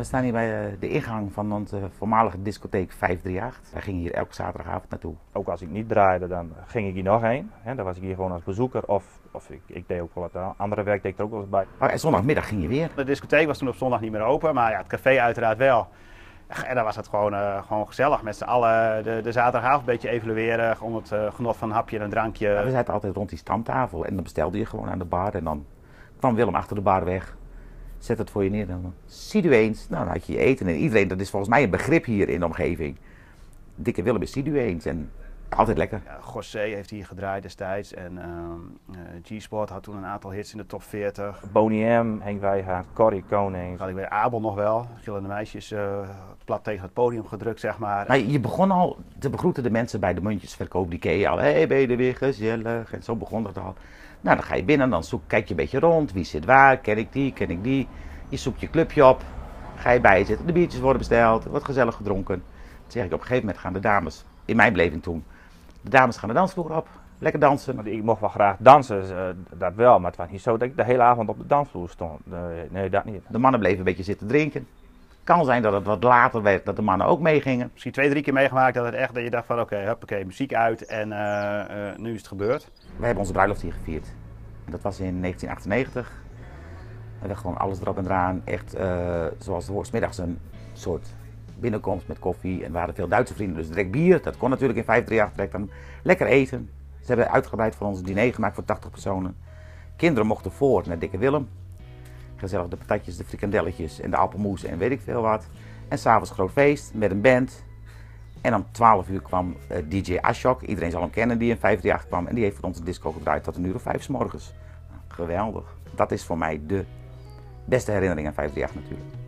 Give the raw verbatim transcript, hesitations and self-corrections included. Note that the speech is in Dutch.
staan hier bij de ingang van onze voormalige discotheek vijf drie acht. Wij gingen hier elke zaterdagavond naartoe. Ook als ik niet draaide, dan ging ik hier nog heen. Dan was ik hier gewoon als bezoeker of, of ik, ik deed ook wel wat andere werk, deed ik er ook wel eens bij. Oh, en zondagmiddag ging je weer. De discotheek was toen op zondag niet meer open, maar ja, het café uiteraard wel. En dan was het gewoon, uh, gewoon gezellig met z'n allen de, de zaterdagavond een beetje evalueren, onder het uh, genot van een hapje en een drankje. Ja, we zaten altijd rond die stamtafel en dan bestelde je gewoon aan de bar en dan kwam Willem achter de bar weg. Zet het voor je neer en dan zie je eens. Nou, dan had je je eten en iedereen, dat is volgens mij een begrip hier in de omgeving. Dikke Willem is zie je eens en altijd lekker. Ja, José heeft hier gedraaid destijds en uh, uh, G-Sport had toen een aantal hits in de top veertig. Boney M, Henk Wijngaard, Corrie Koning. Had ik bij Abel nog wel, gillende meisjes uh, plat tegen het podium gedrukt zeg maar. Maar je begon al te begroeten de mensen bij de muntjesverkoop, die ken je al. Hé, hey, ben je er weer gezellig? En zo begon dat al. Nou, dan ga je binnen, dan zoek, kijk je een beetje rond. Wie zit waar? Ken ik die? Ken ik die? Je zoekt je clubje op. Ga je bij zitten. De biertjes worden besteld. Er wordt gezellig gedronken. Dan zeg ik, op een gegeven moment gaan de dames, in mijn beleving toen, de dames gaan de dansvloer op. Lekker dansen. Want ik mocht wel graag dansen, uh, dat wel. Maar het was niet zo dat ik de hele avond op de dansvloer stond. Uh, nee, dat niet. De mannen bleven een beetje zitten drinken. Kan zijn dat het wat later werd, dat de mannen ook meegingen. Misschien twee, drie keer meegemaakt dat het echt, dat je dacht van oké, okay, huppakee, muziek uit en uh, uh, nu is het gebeurd. We hebben onze bruiloft hier gevierd. En dat was in negentien achtennegentig. We hebben gewoon alles erop en eraan. Echt uh, zoals het hoort, 's middags een soort binnenkomst met koffie. En we hadden veel Duitse vrienden, dus direct bier. Dat kon natuurlijk in vijf drie acht direct dan. Lekker eten. Ze hebben uitgebreid voor ons diner gemaakt voor tachtig personen. Kinderen mochten voor naar Dikke Willem. Gezellig de patatjes, de frikandelletjes en de appelmoes en weet ik veel wat. En s'avonds groot feest met een band. En om twaalf uur kwam uh, D J Ashok. Iedereen zal hem kennen die in vijf drie acht kwam. En die heeft voor ons de disco gedraaid tot een uur of vijf 's morgens. Geweldig. Dat is voor mij de beste herinnering aan vijf drie acht natuurlijk.